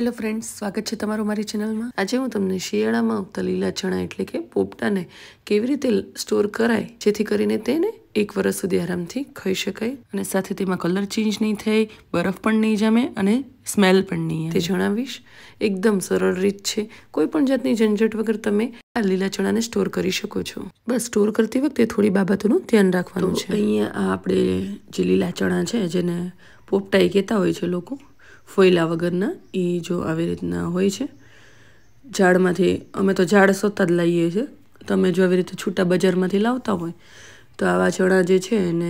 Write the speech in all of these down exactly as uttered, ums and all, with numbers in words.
Hello friends, स्वागत है तमारू मारी चेनल में। आज हूँ तमने शियाळामां उगता लीला चणा एटले के पोपटाने केवी रीते स्टोर कराय जेथी करीने तेने एक वर्ष सुधी आरामथी खाई शकाय अने साथे तेमां कलर चेन्ज नहीं थाय, बरफ पण नहीं जामे अने स्मेल पण नहीं आवे। ते जणावीश एकदम सरल रीत छे। कोई पण जातनी झंझट वगर तमे आ लीला चणाने स्टोर करी शको छो। बस स्टोर करती वखते थोड़ी बाबतोनुं ध्यान राखवानुं छे। अहींया आ आपणे जे लीला चणा छे जेने पोपटाई कहेता होय छे लोको, फोयला वगरना ए जो આવી રીતના હોય છે ઝાડમાંથી। અમે તો ઝાડ સોતા જ લાવીએ છીએ। તમે જો આવી રીતે છૂટા બજારમાંથી લાવતા હોય તો આવા ચણા જે છે એને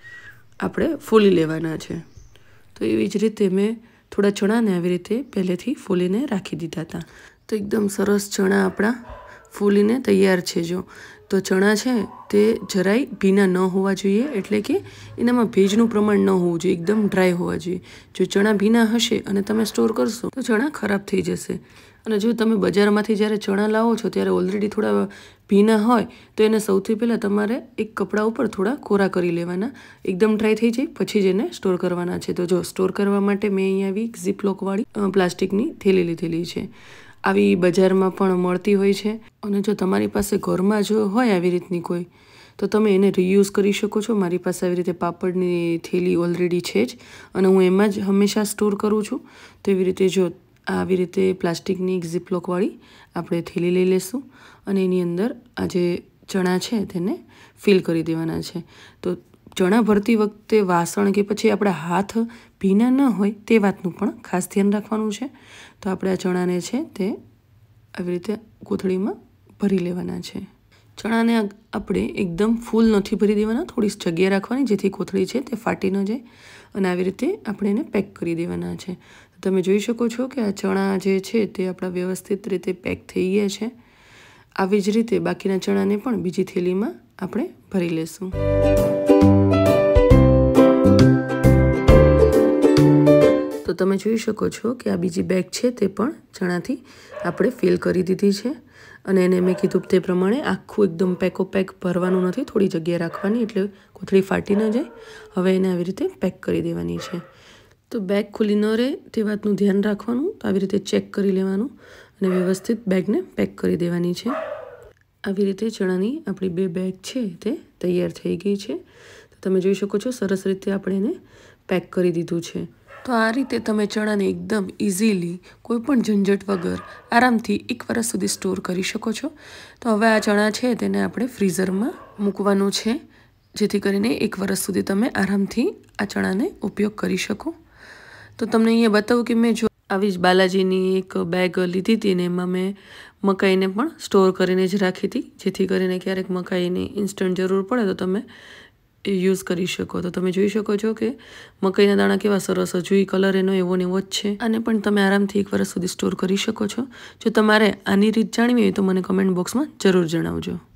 આપણે ફોલી લેવાના છે। તો એવી જ રીતે મેં થોડા ચણાને આવી રીતે પહેલેથી ફોલીને રાખી દીધા હતા। તો એકદમ સરસ ચણા આપણા ફોલીને તૈયાર છે। જો તો ચણા છે તે જરાય ભીના ન હોવા જોઈએ, એટલે કે એનામાં ભેજનું પ્રમાણ ન હોવું જોઈએ, એકદમ ડ્રાય હોવા જોઈએ। જો ચણા ભીના હશે અને તમે સ્ટોર કરશો તો ચણા ખરાબ થઈ જશે। અને જો તમે બજારમાંથી જ્યારે ચણા લાવો છો ત્યારે ઓલરેડી થોડા ભીના હોય તો એને સૌથી પહેલાં તમારે એક કપડા ઉપર થોડા કોરા કરી લેવાના। એકદમ ડ્રાય થઈ જાય પછી જ એને સ્ટોર કરવાના છે। તો જો સ્ટોર કરવા માટે મેં અહીંયા આવી ઝીપલોકવાળી પ્લાસ્ટિકની થેલી લીધેલી છે। આવી બજારમાં પણ મળતી હોય છે। અને જો તમારી પાસે ઘરમાં જો હોય આવી રીતની કોઈ તો તમે એને રીયુઝ કરી શકો છો। મારી પાસે આવી રીતે પાપડની થેલી ઓલરેડી છે જ અને હું એમાં જ હંમેશા સ્ટોર કરું છું। તો એવી રીતે જો આવી રીતે પ્લાસ્ટિકની એક ઝીપલોકવાળી આપણે થેલી લઈ લેશું અને એની અંદર આ જે ચણા છે તેને ફિલ કરી દેવાના છે। તો ચણા ભરતી વખતે વાસણ કે પછી આપણા હાથ ભીના ન હોય તે વાતનું પણ ખાસ ધ્યાન રાખવાનું છે। તો આપણે આ ચણાને છે તે આવી રીતે કોથળીમાં ભરી લેવાના છે। ચણાને આપણે એકદમ ફૂલ નથી ભરી દેવાના, થોડી જગ્યા રાખવાની જેથી કોથળી છે તે ફાટી ન જાય અને આવી રીતે આપણે એને પેક કરી દેવાના છે। તમે જોઈ શકો છો કે આ ચણા જે છે તે આપણા વ્યવસ્થિત રીતે પેક થઈ ગયા છે। આવી જ રીતે બાકીના ચણાને પણ બીજી થેલીમાં આપણે ભરી લેશું। તો તમે જોઈ શકો છો કે આ બીજી બેગ છે તે પણ ચણાથી આપણે ફિલ કરી દીધી છે અને એને મેં કીધું તે પ્રમાણે આખું એકદમ પેકો પેક ભરવાનું નથી, થોડી જગ્યા રાખવાની એટલે કોથળી ફાટી ન જાય। હવે એને આવી રીતે પેક કરી દેવાની છે। તો બેગ ખુલ્લી ન રહે તે વાતનું ધ્યાન રાખવાનું। તો આવી રીતે ચેક કરી લેવાનું અને વ્યવસ્થિત બેગને પેક કરી દેવાની છે। આવી રીતે ચણાની આપણી બે બેગ છે તે તૈયાર થઈ ગઈ છે। તો તમે જોઈ શકો છો સરસ રીતે આપણે એને પેક કરી દીધું છે। તો આ રીતે તમે ચણાને એકદમ ઇઝીલી કોઈપણ ઝંઝટ વગર આરામથી એક વર્ષ સુધી સ્ટોર કરી શકો છો। તો હવે આ ચણા છે તેને આપણે ફ્રીઝરમાં મૂકવાનું છે જેથી કરીને એક વર્ષ સુધી તમે આરામથી આ ચણાને ઉપયોગ કરી શકો। તો તમને અહીંયા બતાવું કે મેં જો આવી જ બાલાજીની એક બેગ લીધી હતી ને એમાં મેં મકાઈને પણ સ્ટોર કરીને જ રાખી હતી જેથી કરીને ક્યારેક મકાઈની ઇન્સ્ટન્ટ જરૂર પડે તો તમે યુઝ કરી શકો। તો તમે જોઈ શકો છો કે મકાઈના દાણા કેવા સરસ હજુ કલર એનો એવો ને એવો જ છે। આને પણ તમે આરામથી એક વર્ષ સુધી સ્ટોર કરી શકો છો। જો તમારે આની રીત જાણવી હોય તો મને કમેન્ટ બોક્સમાં જરૂર જણાવજો।